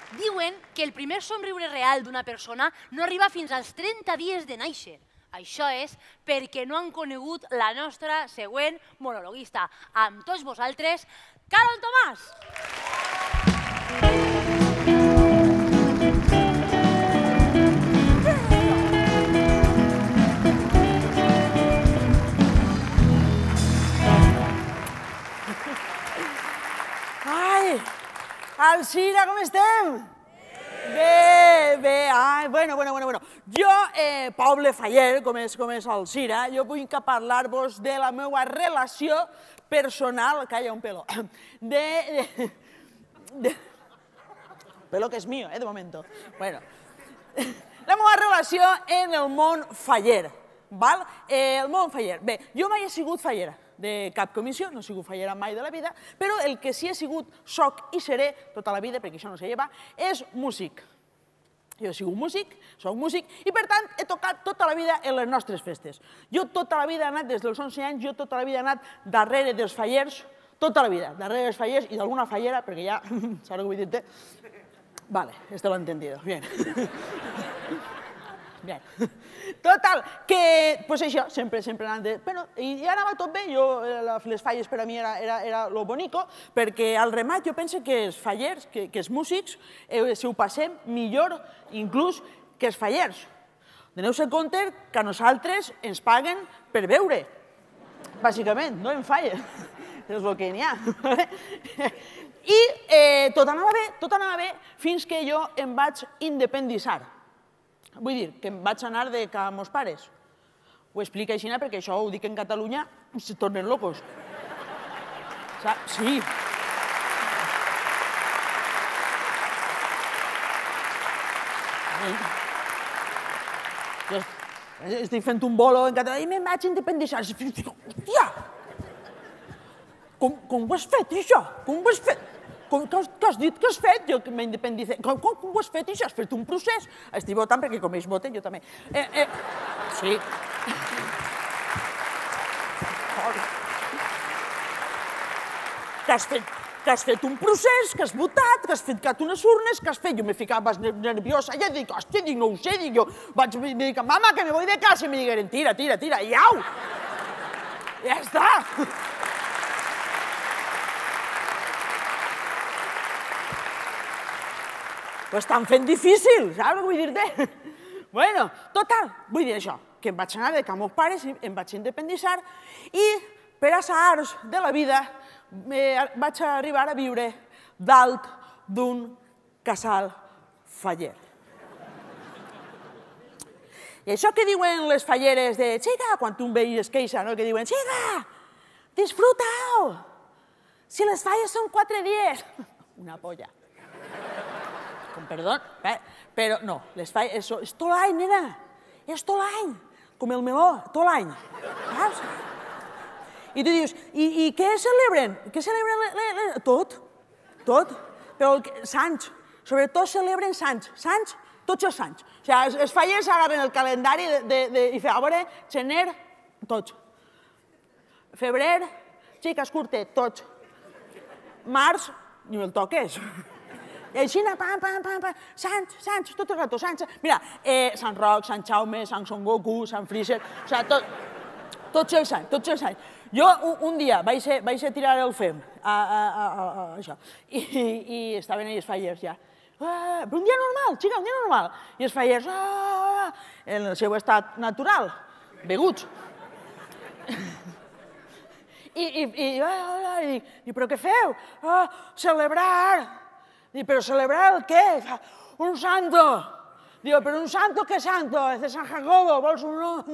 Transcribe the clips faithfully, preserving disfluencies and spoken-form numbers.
Diuen que el primer somriure real d'una persona no arriba fins als trenta dies de néixer. Això és perquè no han conegut la nostra següent monologuista. Amb tots vosaltres, Carol Tomàs! Ai, Alzira, com estem? Bé, bé, ai, bueno, bueno, bueno, bueno. Jo, eh, Poble Faller, com és, com és Alzira, jo vull que parlar-vos de la meva relació personal, calla un pelo, de, de, de, pelo que és mío, eh, de momento. Bueno, la meva relació en el món faller, val? Eh, el món faller. Bé, jo mai he sigut fallera de cap comissió, no he sigut fallera mai de la vida, però el que sí he sigut, soc i seré tota la vida, perquè això no se lleva, és músic. Jo he sigut músic, soc músic, i per tant he tocat tota la vida en les nostres festes. Jo tota la vida he anat, des dels onze anys, jo tota la vida he anat darrere dels fallers, tota la vida, darrere dels fallers i d'alguna fallera, perquè ja, saps què vull dir-te? Vale, este lo he entendido, bien. Bien. Total, que, pues això, sempre, sempre anant de... Bueno, i anava tot bé, jo, les falles per a mi era, era, era lo bonico, perquè al remat jo penso que els fallers, que, que els músics, eh, si ho passem millor, inclús, que els fallers. Doneu-se compte que a nosaltres ens paguen per veure, bàsicament, no en falles, és el que n'hi ha. I eh, tot anava bé, tot anava bé, fins que jo em vaig independitzar. Vull dir, que em vaig anar de ca mos pares. Ho explica així, perquè això ho dic en Catalunya, se tornen locos. Sí. Estic fent un bolo en català i me'n vaig independitzar. Hòstia! Com ho has fet, això? Com ho has fet? Què has dit que has fet? Jo m'he independitzat. Com ho has fet, això? Has fet un procés? Estic votant perquè com ells voten, jo també. Sí. Que has fet un procés, que has votat, que has ficat unes urnes, que has fet... Jo me ficava nerviosa, ja dic, hòstia, dic, no ho sé, dic jo. Vaig dir, mama, que me voy de casa, i me digueren, tira, tira, tira, i au! Ja està! Ho estan fent difícil, saps què vull dir-te? Bueno, total, vull dir això, que em vaig anar de ca meus pares, em vaig independitzar i per azars de la vida vaig arribar a viure dalt d'un casal faller. I això que diuen les falleres de xica, quan un veí es queixa, que diuen xica, disfruta-ho, si les falles són quatre dies. Una polla. Com, perdó, però no, les falles, és tot l'any, nena, és tot l'any, com el meló, tot l'any, saps? I tu dius, i què celebren? Què celebren? Tot, tot, però Sants, sobretot celebren Sants, Sants, tots els Sants. O sigui, els fallers agarren el calendari i fa, a veure, gener, tots. Febrer, xiques curtes, tots. Març, ni el toques. I així, pam, pam, pam, pam, Sants, Sants, tot el rato, Sants. Mira, Sant Roc, Sant Jaume, Sant Son Goku, Sant Freezer, o sigui, tots els anys, tots els anys. Jo un dia vaig a tirar el fem, això, i estaven els fallers ja. Però un dia normal, xica, un dia normal. I els fallers, en el seu estat natural, beguts. I dic, però què feu? Celebrar. Dic, però celebrar el què? Un santo. Diu, però un santo, què santo? És de San Jacobo, vols un nom?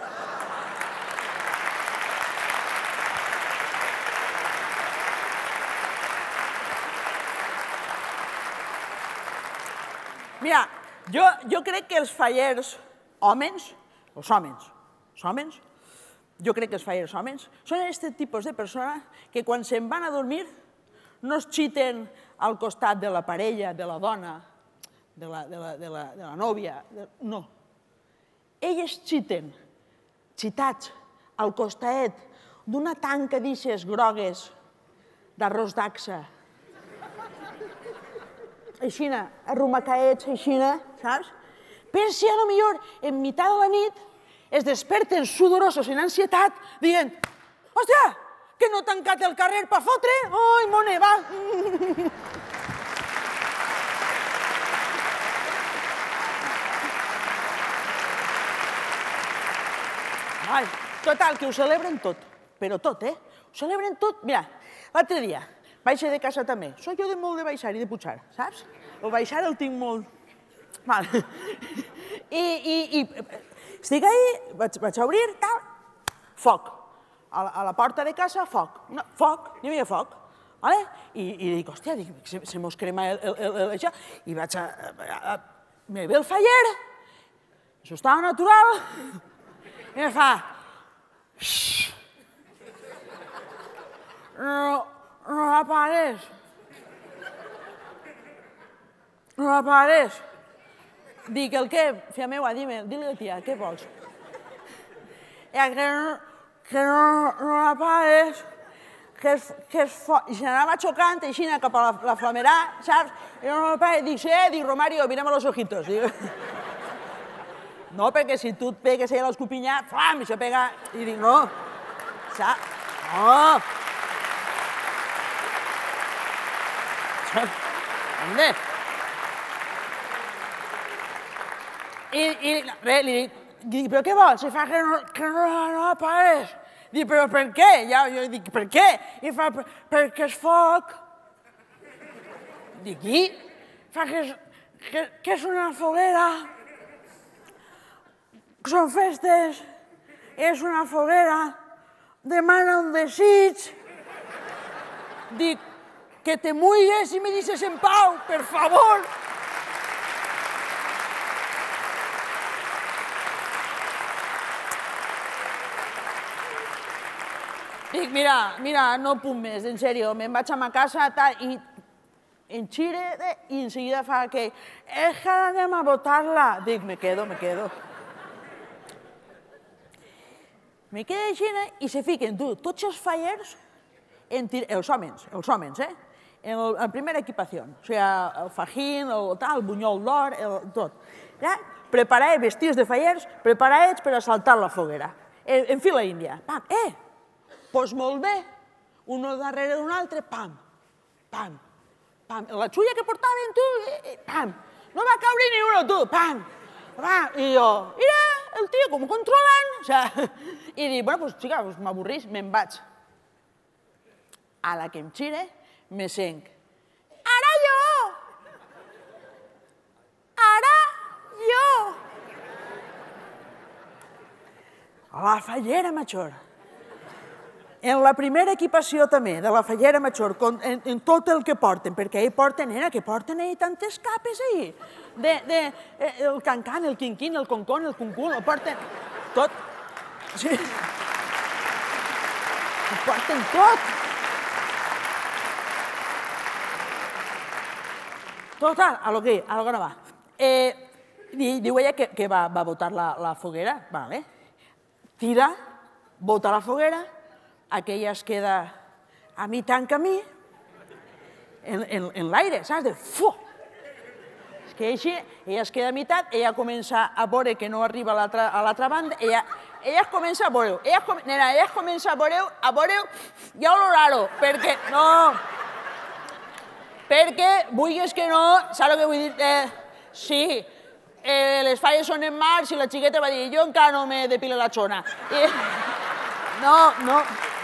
Mira, jo crec que els fallers hòmens, els hòmens, els hòmens, jo crec que els fallers hòmens, són aquest tipus de persona que quan se'n van a dormir no es xiten al costat de la parella, de la dona, de la nòvia, no. Elles xiten, xitats, al costat d'una tanca d'ixes grogues d'arròs d'axa aixina, arrumacaets, aixina, saps? Per si a lo millor en meitat de la nit es desperten sudorosos en ansietat dient «Hòstia, que no he tancat el carrer per fotre? Ai, mone, va!» Ai, total, que ho celebren tot, però tot, eh? Ho celebren tot. Mira, l'altre dia baixar de casa també. Soc jo de molt de baixar i de pujar, saps? El baixar el tinc molt... Val. I, i, i estic ahí, vaig, vaig a obrir, tal, foc. A la, a la porta de casa, foc. No, foc, hi havia foc. Vale? I, i dic, hòstia, dic, se, se mos crema el, el, el, el, això. I vaig a... a, a me ve el faller, això estava natural, i me fa... No, no apagues. No apagues. Dic, el què? Fia meua, dime, dile a tia, què vols? Ja, que no, que no, no apagues, que és, que és fort. I se n'anava xocant així cap a la, la flamerà, saps? I no apagues. Dic, sí, dic, Romario, mírame los ojitos. Dic, no, perquè si tu et pegues a l'escopinyà, flam, i se pega... I dic, no, saps? No. Ande. I, i res, li dic, dic, però què vols? I fa que no, que no, no apagues. Dic, però per què? Ja, jo dic, per què? I fa, perquè és foc. Dic, i? Fa que és, que, que és una foguera. Són festes. És una foguera. Demana un desig. Dic, que te mulles y me dices en pau, per favor. Dic, mira, mira, no puc més, en sèrio, me'n vaig a ma casa i en xire i en seguida fa que és que anem a votar-la. Dic, me quedo, me quedo. Me quedo així i se fiquen, tu, tots els fallers, els homes, els homes, eh? En la primera equipación, o sea, el fajín, el tal, el bunyol d'or, tot. Ja? Preparats, vestits de fallers, preparats per assaltar la foguera. En fila índia. Pam, eh, doncs molt bé. Un darrere d'un altre, pam, pam, pam. La xulla que portaven, tu, pam. No va caure ni uno, tu, pam, pam. I jo, mira, el tio, com controlant. O sea, i dic, bueno, doncs, xica, m'avorrís, me'n vaig. A la que em xire, me senc. Ara jo! Ara jo! A la fallera major. En la primera equipació també, de la fallera major, en tot el que porten, perquè ahir porten, era que porten ahir tantes capes ahir. El cancan, el quinquín, el concón, el cuncún, el porten tot. Sí. Ho porten tot. Total, a lo que, a lo que no va. Diu ella que va botar la foguera, vale. Tira, bota la foguera, aquella es queda a mitjà en camí, en l'aire, saps? De fu! Es queda així, ella es queda a mitjà, ella comença a veure que no arriba a l'altra banda, ella comença a veure-ho, nena, ella comença a veure-ho, a veure-ho i a olorar-ho, perquè no... Perquè, vulguis que no, saps el que vull dir? Sí, les falles són en març i la xiqueta va dir jo encara no me depilo la xona. No, no.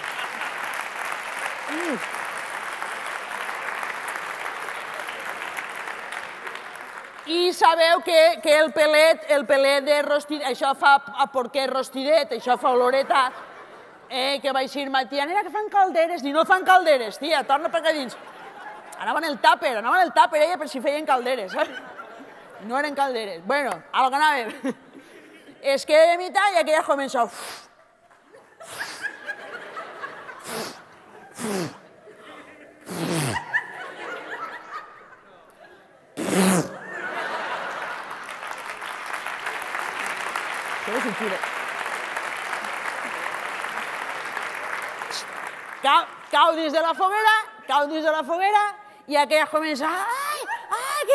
I sabeu que el pelet, el pelet de rostidet, això fa porquet rostidet, això fa oloreta, que vaig dir, tia, nena, que fan calderes. Dic, no fan calderes, tia, torna per acá dins. Anaven el tàper, anaven el tàper, ella, per si feien calderes. No eren calderes. Bueno, a lo que anàvem. Es queda de mitad i aquella comença... Cau dins de la foguera, cau dins de la foguera, i aquella comença, ai, ai,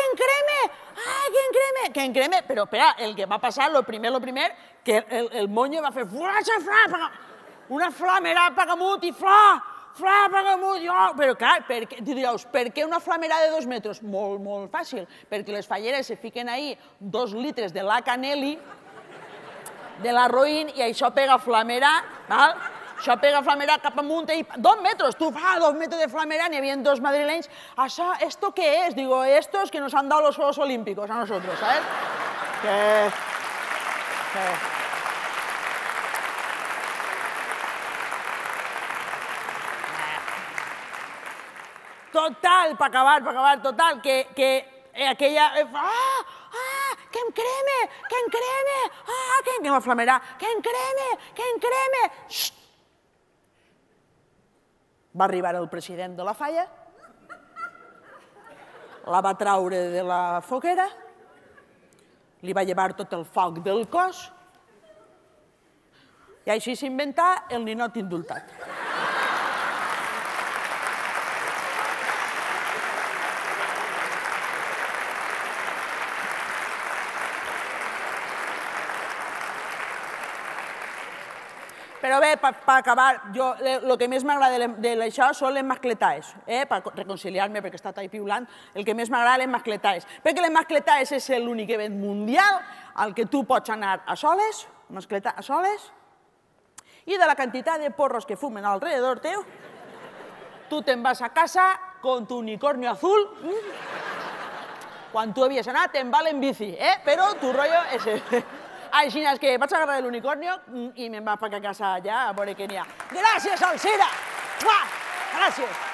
que en creme, però espera, el que va passar, lo primer, lo primer, que el, el monyo va fer flaxa, fla, una flamera pagamut i fla, fla, pagamut, jo... Però clar, per què, tu dius, per què una flamera de dos metres? Molt, molt fàcil, perquè les falleres se fiquen ahí dos litres de la caneli, de la roïn, i això pega flamera, val? Això pega flamera cap amunt i... Dos metres, tu fa dos metres de flamera, n'hi havia dos madrilenys. Això, ¿esto qué es? Digo, estos que nos han dado los Juegos Olímpicos a nosotros, ¿sabes? Que... que... Total, para acabar, para acabar, total, que, que aquella... Eh, ¡Ah! ¡Ah! ¡Que em creme! ¡Que em creme! ¡Ah! ¡Que em flamerà! ¡Que em creme! ¡Que em creme! Xxt! Va arribar el president de la falla, la va traure de la foguera, li va llevar tot el foc del cos i així s'inventà el ninot indultat. Però bé, per acabar, el que més m'agrada d'això són les mascletaes, per reconciliar-me, perquè he estat ahí piulant, el que més m'agrada les mascletaes, perquè les mascletaes és l'únic event mundial al que tu pots anar a soles, mascletar a soles, i de la quantitat de porros que fumen alrededor teu, tu te'n vas a casa con tu unicornio azul, quan tu havies anat te'n va en bici, però tu rotllo és ese. Així és que vaig agarrar l'unicornio i me'n vaig per a casa allà a veure què n'hi ha. Gràcies, Alzira! Gràcies!